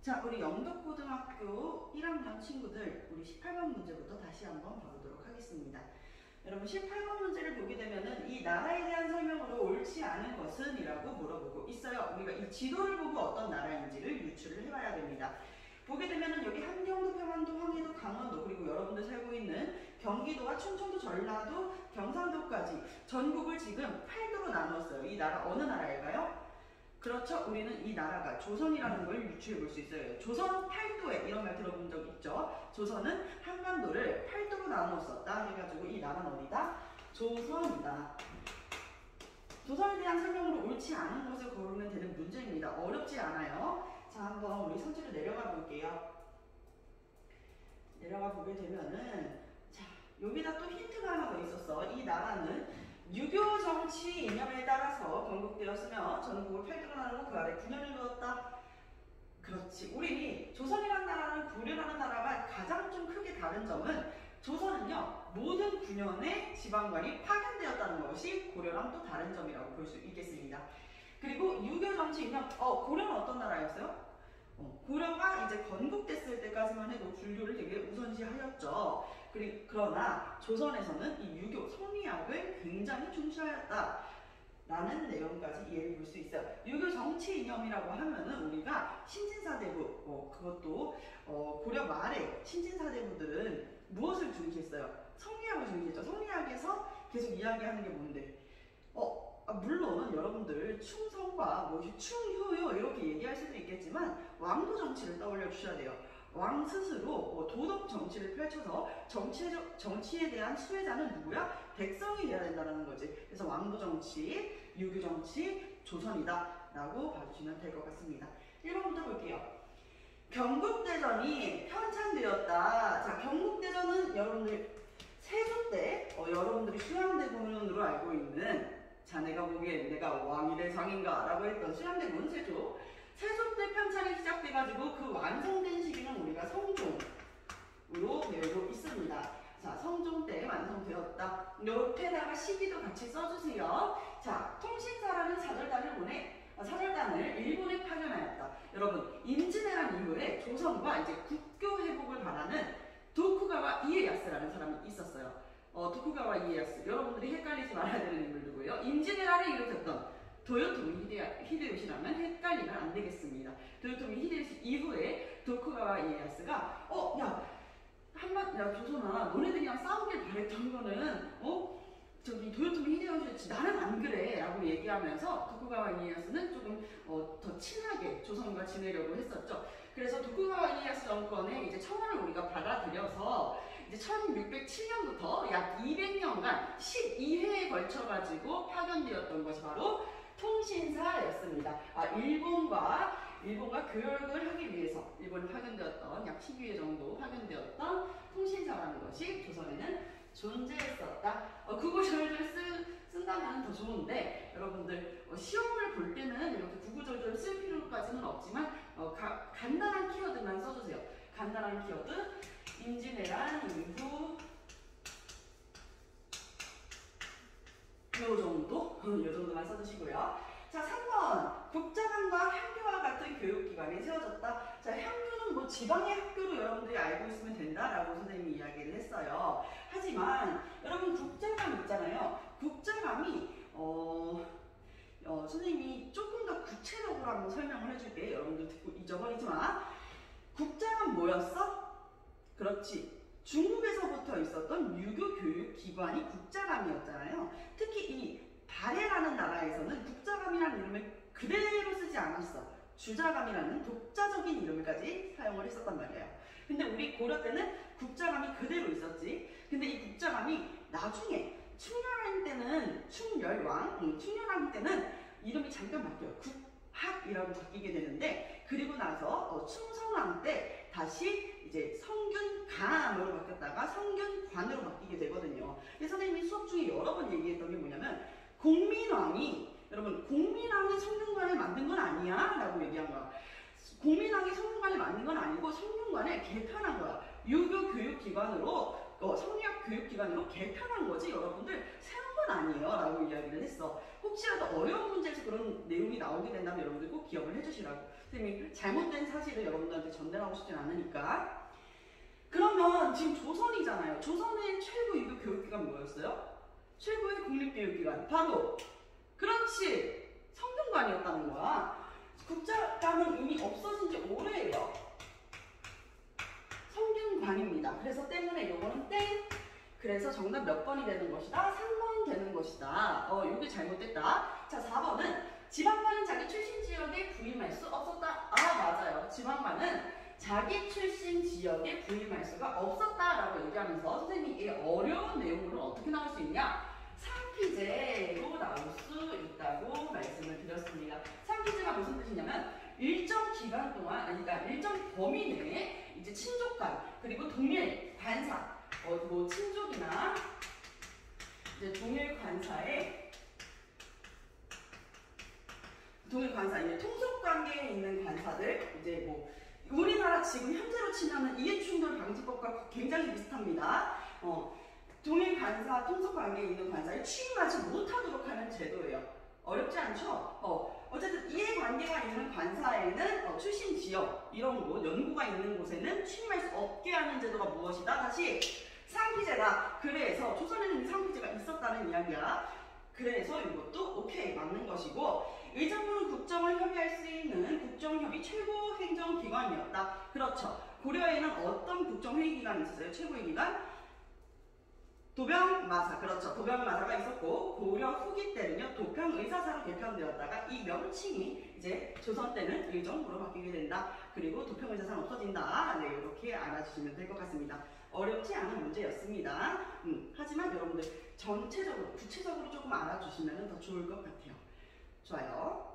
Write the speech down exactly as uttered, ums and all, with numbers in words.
자, 우리 영덕고등학교 일 학년 친구들, 우리 십팔 번 문제부터 다시 한번 봐보도록 하겠습니다. 여러분, 십팔 번 문제를 보게 되면은 이 나라에 대한 설명으로 옳지 않은 것은 이라고 물어보고 있어요. 우리가 이 지도를 보고 어떤 나라인지를 유추를 해봐야 됩니다. 보게 되면은 여기 함경도, 평안도, 황해도, 강원도, 그리고 여러분들 살고 있는 경기도와 충청도, 전라도, 경상도까지 전국을 지금 팔 도로 나누었어요. 이 나라 어느 나라일까요? 그렇죠. 우리는 이 나라가 조선이라는 걸 유추해 볼 수 있어요. 조선 팔 도에 이런 말 들어본 적 있죠. 조선은 한반도를 팔 도로 나누었었다 해가지고 이 나라는 어디다? 조선이다. 조선에 대한 설명으로 옳지 않은 것을 고르면 되는 문제입니다. 어렵지 않아요. 자, 한번 우리 선지로 내려가 볼게요. 내려가 보게 되면은, 자, 여기다 또 힌트가 하나 더 있었어. 이 나라는 유교 정치 이념에 따라서 건국되었으며 전국을 팔 도로 나누고 그 아래 구 년을 두었다. 그렇지. 우리 조선이라는 나라는 고려라는 나라가 가장 좀 크게 다른 점은 조선은요, 모든 구 년의 지방관이 파견되었다는 것이 고려랑 또 다른 점이라고 볼 수 있겠습니다. 그리고 유교 정치 이념, 어, 고려는 어떤 나라였어요? 어, 고려가 이제 건국됐을 때까지만 해도 불교를 되게 우선시하였죠. 그리, 그러나 조선에서는 이 유교, 성리학을 굉장히 중시하였다 라는 내용까지 이해해 볼 수 있어요. 유교 정치 이념이라고 하면은 우리가 신진사대부, 어, 그것도 어, 고려 말에 신진사대부들은 무엇을 중시했어요? 성리학을 중시했죠. 성리학에서 계속 이야기하는 게 뭔데? 어, 아, 물론 여러분들 충성과 뭐 충효요 이렇게 얘기할 수도 있겠지만 왕도 정치를 떠올려 주셔야 돼요. 왕 스스로 뭐 도덕 정치를 펼쳐서 정치에, 정치에 대한 수혜자는 누구야? 백성이 돼야 된다는 거지. 그래서 왕도 정치, 유교 정치, 조선이다 라고 봐주시면 될 것 같습니다. 일 번부터 볼게요. 경국대전이 편찬되었다. 자, 경국대전은 여러분들 세조 때 어, 여러분들이 수양대군으로 알고 있는, 자, 내가 보기엔 내가 왕이 될 상인가 라고 했던 수양대군 세조. 세조 때 편찬이 시작돼가지고 그 완성된 시기는 우리가 성종으로 배우고 있습니다. 자, 성종 때 완성되었다. 옆에다가 시기도 같이 써주세요. 자, 통신사라는 사절단을 보내, 사절단을 일본에 파견하였다. 여러분, 임진왜란 이후에 조선과 이제 국교 회복을 바라는 도쿠가와 이에야스라는 사람이 있었어요. 어, 도쿠가와 이에야스. 여러분들이 헷갈리지 말아야 되는 인물 누구예요? 임진왜란을 일으켰던 도요토미 히데, 히데요시라면 헷갈리면 안 되겠습니다. 도요토미 히데요시 이후에 도쿠가와 이에야스가 어, 야, 한번, 야, 조선아, 너네들이랑 싸우길 바랬던 거는 어? 저기 도요토미 히데요시 나는 안 그래 라고 얘기하면서 도쿠가와 이에야스는 조금 어, 더 친하게 조선과 지내려고 했었죠. 그래서 도쿠가와 이에야스 정권의 이제 청원을 우리가 받아들여서 이제 천육백칠 년부터 약 이백 년간 십이 회에 걸쳐가지고 파견되었던 것이 바로 통신사였습니다. 아, 일본과 일본과 교역을 하기 위해서 일본에 파견되었던 약 십이 회 정도 파견되었던 통신사라는 것이 조선에는 존재했었다. 어, 구구절절 쓴다면 더 좋은데 여러분들 어, 시험을 볼 때는 이렇게 구구절절 쓸 필요까지는 없지만 어, 가, 간단한 키워드만 써주세요. 간단한 키워드, 임진왜란 이후 요 정도? 요 정도만 써주시고요. 자, 삼 번. 국자감과 향교와 같은 교육기관이 세워졌다. 자, 향교는 뭐 지방의 학교로 여러분들이 알고 있으면 된다라고 선생님이 이야기를 했어요. 하지만 여러분 국자감 있잖아요. 국자감이 어, 어, 선생님이 조금 더 구체적으로 한번 설명을 해줄게. 여러분들 듣고 잊어버리지 마. 국자감 뭐였어? 그렇지. 중국에서부터 있었던 유교 교육 기관이 국자감이었잖아요. 특히 이 발해라는 나라에서는 국자감이라는 이름을 그대로 쓰지 않았어. 주자감이라는 독자적인 이름까지 사용을 했었단 말이에요. 근데 우리 고려 때는 국자감이 그대로 있었지. 근데 이 국자감이 나중에 충렬왕 때는 충렬왕, 음, 충렬왕 때는 이름이 잠깐 바뀌어요. 국학이라고 바뀌게 되는데, 그리고 나서 어, 충성왕 때 다시 이제 성균감으로 바뀌었다가 성균관으로 바뀌게 되거든요. 그래서 선생님이 수업 중에 여러 번 얘기했던 게 뭐냐면, 공민왕이, 여러분, 공민왕이 성균관을 만든 건 아니야 라고 얘기한 거야. 공민왕이 성균관을 만든 건 아니고 성균관을 개편한 거야. 유교 교육기관으로, 어, 성리학 교육기관으로 개편한 거지. 여러분들 새로운 건 아니에요 라고 이야기를 했어. 혹시라도 어려운 문제에서 그런 내용이 나오게 된다면 여러분들 꼭 기억을 해주시라고. 선생님이 잘못된 사실을 여러분들한테 전달하고 싶진 않으니까. 그러면 지금 조선이잖아요. 조선의 최고 유교 교육기관 뭐였어요? 최고의 국립교육기관 바로 그렇지 성균관이었다는 거야. 국자감은 이미 없어진 지 오래예요. 성균관입니다. 그래서 때문에 요거는 땡. 그래서 정답 몇 번이 되는 것이다? 삼 번 되는 것이다. 어, 요게 잘못됐다. 자, 사 번은 지방반은 자기 출신 지역에 부임할 수 없었다. 아, 맞아요. 지방반은 자기 출신 지역에 부임할 수가 없었다라고 얘기하면서 선생님이 이 어려운 내용으로 어떻게 나올 수 있냐? 상피제로 나올 수 있다고 말씀을 드렸습니다. 상피제가 무슨 뜻이냐면 일정 기간 동안, 아니, 그러니까 일정 범위 내에 이제 친족간 그리고 동일 관사, 어, 뭐 친족이나 이제 동일 관사에 동일 관사, 이제 통속 관계에 있는 관사들, 이제 뭐 우리나라 지금 현재로 치면은 이해충돌 방지법과 굉장히 비슷합니다. 어, 동일 관사, 통속 관계에 있는 관사에 취임하지 못하도록 하는 제도예요. 어렵지 않죠? 어, 어쨌든 이해관계가 있는 관사에는 어, 출신 지역, 이런 곳, 연구가 있는 곳에는 취임할 수 없게 하는 제도가 무엇이다? 다시 상피제다. 그래서 조선에는 상피제가 있었다는 이야기야. 그래서 이것도 오케이 맞는 것이고, 의정부는 국정을 협의할 수 있는 국정협의 최고 행정기관이었다. 그렇죠. 고려에는 어떤 국정회의 기관이 있었어요? 최고의 기관? 도병마사. 그렇죠. 도병마사가 있었고, 고려 후기 때는요 도평의사사로 개편되었다가 이 명칭이 이제 조선 때는 의정부로 바뀌게 된다. 그리고 도평의사사는 없어진다. 네, 이렇게 알아주시면 될 것 같습니다. 어렵지 않은 문제였습니다. 음, 하지만 여러분들 전체적으로 구체적으로 조금 알아주시면 더 좋을 것 같아요. 좋아요.